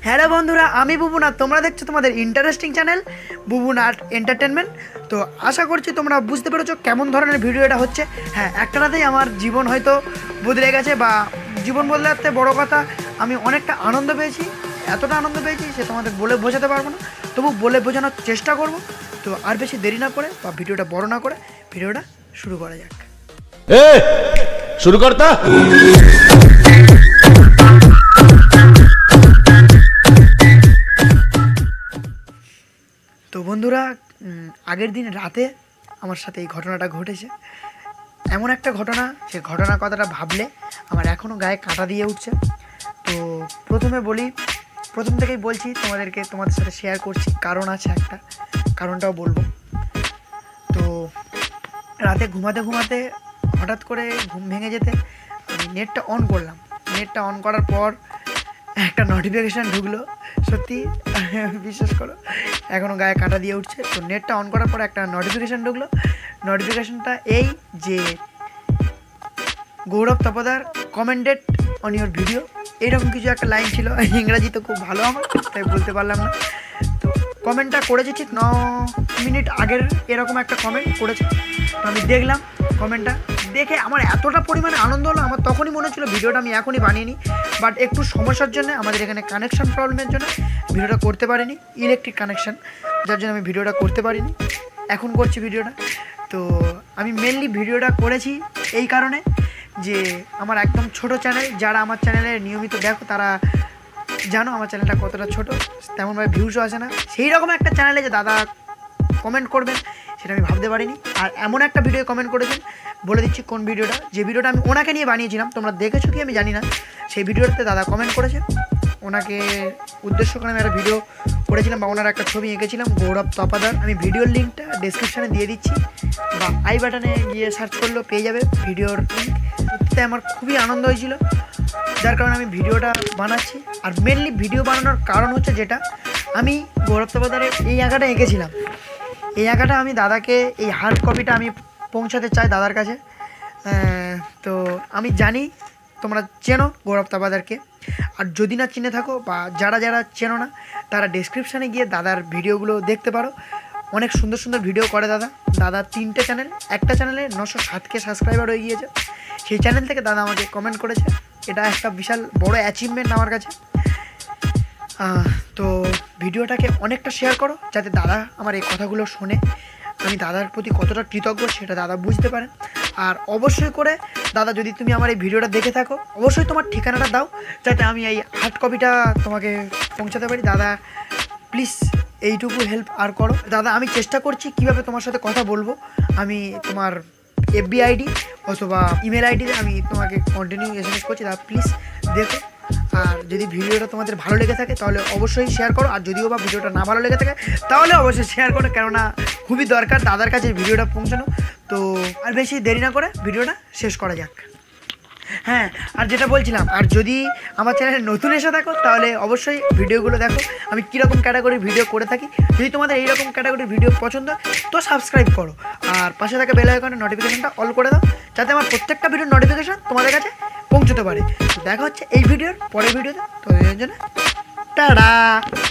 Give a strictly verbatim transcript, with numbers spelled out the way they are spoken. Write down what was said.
Hello বন্ধুরা, আমি বুবুন আর তোমরা দেখছো তোমাদের interesting channel Bubun art entertainment. তো আশা করছি তোমরা বুঝতে পেরেছো কেমন ধরনের ভিডিও এটা হচ্ছে। হ্যাঁ, একটা রাতেই আমার জীবন হয়তো বদলে গেছে, বা জীবন বদলাতে বড় কথা, আমি অনেকটা আনন্দ পেয়েছি। এতটা আনন্দ পেয়েছি সে তোমাদের বলে বোঝাতে পারবো না, তবু বলে বোঝানোর চেষ্টা করব। তো আর বেশি দেরি না করে বা ভিডিওটা বড় না করে ভিডিওটা শুরু করা যাক। এ শুরু করতা। তো বন্ধুরা, আগের দিন রাতে আমার সাথে এই ঘটনাটা ঘটেছে। এমন একটা ঘটনা, সে ঘটনার কথাটা ভাবলে আমার এখনও গায়ে কাঁটা দিয়ে উঠছে। তো প্রথমে বলি, প্রথম থেকেই বলছি তোমাদেরকে, তোমাদের সাথে শেয়ার করছি, কারণ আছে একটা, কারণটাও বলবো। তো রাতে ঘুমাতে ঘুমাতে হঠাৎ করে ঘুম ভেঙে যেতে আমি নেটটা অন করলাম। নেটটা অন করার পর একটা নোটিফিকেশান ঢুকলো। সত্যি বিশ্বাস করো, এখনও গায়ে কাঁটা দিয়ে উঠছে। তো নেটটা অন করার পর একটা নোটিফিকেশান ঢুকলো। নোটিফিকেশানটা এই যে, Gourab Tapadar commented on your video, এইরকম কিছু একটা লাইন ছিল। ইংরাজি তো খুব ভালো আমার, তাই বলতে পারলাম না। তো কমেন্টটা করেছে ঠিক ন মিনিট আগের, এরকম একটা কমেন্ট করেছে। তো আমি দেখলাম কমেন্টটা, দেখে আমার এতটা পরিমাণে আনন্দ হলো, আমার তখনই মনে হচ্ছিলো ভিডিওটা আমি এখনই বানিয়ে নিই। বাট একটু সমস্যার জন্য, আমাদের এখানে কানেকশান প্রবলেমের জন্য ভিডিওটা করতে পারিনি, ইলেকট্রিক কানেকশান, যার জন্য আমি ভিডিওটা করতে পারিনি। এখন করছি ভিডিওটা। তো আমি মেনলি ভিডিওটা করেছি এই কারণে যে, আমার একদম ছোট চ্যানেল, যারা আমার চ্যানেলে নিয়মিত দেখো তারা জানো আমার চ্যানেলটা কতটা ছোট, তেমনভাবে ভিউসও আসে না। সেই রকম একটা চ্যানেলে যে দাদা কমেন্ট করবেন সেটা আমি ভাবতে পারিনি। আর এমন একটা ভিডিও কমেন্ট করেছেন, বলে দিচ্ছি কোন ভিডিওটা, যে ভিডিওটা আমি ওনাকে নিয়ে বানিয়েছিলাম, তোমরা দেখেছো কি আমি জানি না। সেই ভিডিওটাতে দাদা কমেন্ট করেছে, ওনাকে উদ্দেশ্য করে আমি একটা ভিডিও করেছিলাম, বা ওনার একটা ছবি এঁকেছিলাম, গৌরব তপাদার। আমি ভিডিওর লিঙ্কটা ডেসক্রিপশানে দিয়ে দিচ্ছি, বা আই বাটনে গিয়ে সার্চ করলেও পেয়ে যাবে ভিডিওর লিঙ্ক। সত্যি আমার খুবই আনন্দ হয়েছিল, যার কারণে আমি ভিডিওটা বানাচ্ছি। আর মেনলি ভিডিও বানানোর কারণ হচ্ছে, যেটা আমি গৌরব তপাদারের এই আঁকাটা এঁকেছিলাম, এই আঁকাটা আমি দাদাকে, এই হার্ড কপিটা আমি পৌঁছাতে চাই দাদার কাছে। তো আমি জানি তোমরা চেনো গৌরব তপাদারকে, আর যদি না চিনে থাকো, বা যারা যারা চেনো না, তারা ডেসক্রিপশানে গিয়ে দাদার ভিডিওগুলো দেখতে পারো। অনেক সুন্দর সুন্দর ভিডিও করে দাদা। দাদা তিনটে চ্যানেল, একটা চ্যানেলে নশো সাতকে সাবস্ক্রাইবার হয়ে গিয়েছে। সেই চ্যানেল থেকে দাদা আমাকে কমেন্ট করেছে, এটা একটা বিশাল বড় অ্যাচিভমেন্ট আমার কাছে। তো ভিডিওটাকে অনেকটা শেয়ার করো, যাতে দাদা আমার এই কথাগুলো শোনে, আমি দাদার প্রতি কতটা কৃতজ্ঞ সেটা দাদা বুঝতে পারেন। আর অবশ্যই করে দাদা, যদি তুমি আমার এই ভিডিওটা দেখে থাকো, অবশ্যই তোমার ঠিকানাটা দাও, যাতে আমি এই হার্ড কপিটা তোমাকে পৌঁছাতে পারি। দাদা প্লিজ এইটুকু হেল্প আর করো দাদা। আমি চেষ্টা করছি কীভাবে তোমার সাথে কথা বলবো। আমি তোমার এফবি আইডি অথবা ইমেল আইডিতে আমি তোমাকে কন্টিনিউ এস এম এস করছি, দাদা প্লিজ দেখো। আর যদি ভিডিওটা তোমাদের ভালো লেগে থাকে তাহলে অবশ্যই শেয়ার করো, আর যদিও বা ভিডিওটা না ভালো লেগে থাকে তাহলে অবশ্যই শেয়ার করো, কেননা খুবই দরকার দাদার কাছে ভিডিওটা পৌঁছানো। তো আর বেশি দেরি না করে ভিডিওটা শেষ করা যাক। হ্যাঁ, আর যেটা বলছিলাম, আর যদি আমার চ্যানেলে নতুন এসে থাকো তাহলে অবশ্যই ভিডিওগুলো দেখো, আমি কীরকম ক্যাটাগরির ভিডিও করে থাকি। যদি তোমাদের এইরকম ক্যাটাগরির ভিডিও পছন্দ তো সাবস্ক্রাইব করো, আর পাশে থাকা বেল আইকনের নোটিফিকেশানটা অল করে দাও, যাতে আমার প্রত্যেকটা ভিডিওর নোটিফিকেশান তোমাদের কাছে পৌঁছতে পারে। দেখা হচ্ছে এই ভিডিওর পরের ভিডিওতে, তো এর জন্য টাটা।